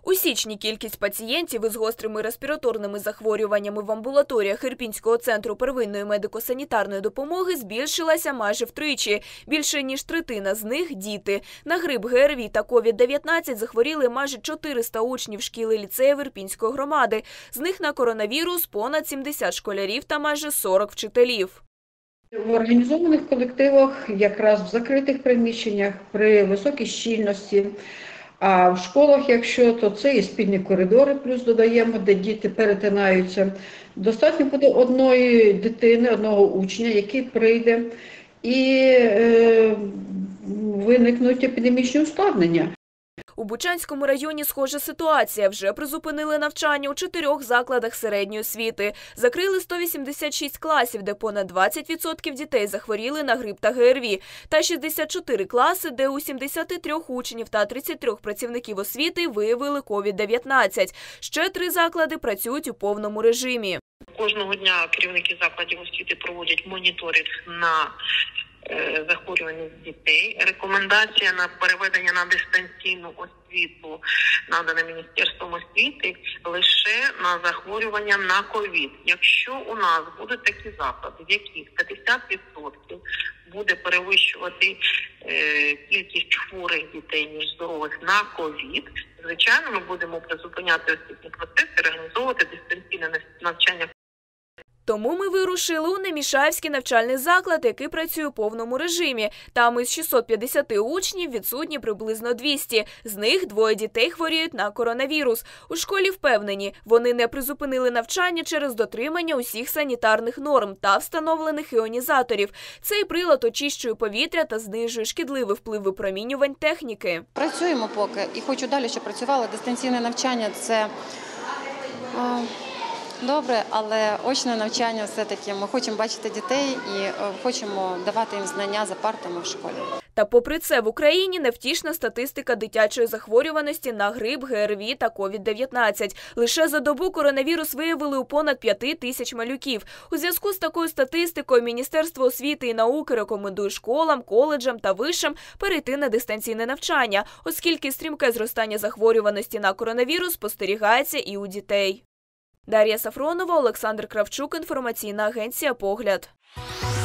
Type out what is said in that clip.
У січні кількість пацієнтів із гострими респіраторними захворюваннями в амбулаторіях Ірпінського центру первинної медико-санітарної допомоги збільшилася майже втричі. Більше ніж третина з них – діти. На грип, ГРВІ та COVID-19 захворіли майже 400 учнів шкіл і ліцеїв Ірпінської громади. З них на коронавірус понад 70 школярів та майже 40 вчителів. В організованих колективах, якраз в закритих приміщеннях, при високій щільності. А в школах, якщо, то це і спільні коридори, плюс додаємо, де діти перетинаються. Достатньо буде одної дитини, одного учня, який прийде, і виникнуть епідемічні ускладнення. У Бучанському районі схожа ситуація. Вже призупинили навчання у 4 закладах середньої освіти. Закрили 186 класів, де понад 20% дітей захворіли на грип та ГРВІ. Та 64 класи, де у 73 учнів та 33 працівників освіти виявили COVID-19. Ще 3 заклади працюють у повному режимі. Кожного дня керівники закладів освіти проводять моніторинг на захворюваність дітей. Рекомендація на переведення на дистанційну освіту надана Міністерством освіти лише на захворювання на ковід. Якщо у нас будуть такі заклади, в яких 50% буде перевищувати кількість хворих дітей, ніж здорових на ковід, звичайно, ми будемо призупиняти освітні процеси і організовувати дистанційне навчання. Тому ми вирушили у Немішаївський навчальний заклад, який працює у повному режимі. Там із 650 учнів відсутні приблизно 200. З них 2 дітей хворіють на коронавірус. У школі впевнені, вони не призупинили навчання через дотримання усіх санітарних норм та встановлених іонізаторів. Цей прилад очищує повітря та знижує шкідливий вплив випромінювань техніки. Працюємо поки і хочу далі, щоб працювало. Дистанційне навчання – це добре, але очне навчання все-таки ми хочемо бачити дітей і хочемо давати їм знання за партами в школі. Та попри це в Україні невтішна статистика дитячої захворюваності на грип, ГРВІ та COVID-19. Лише за добу коронавірус виявили у понад 5 тисяч малюків. У зв'язку з такою статистикою Міністерство освіти і науки рекомендує школам, коледжам та вишам перейти на дистанційне навчання, оскільки стрімке зростання захворюваності на коронавірус спостерігається і у дітей. Дар'я Сафронова, Олександр Кравчук, інформаційна агенція «Погляд».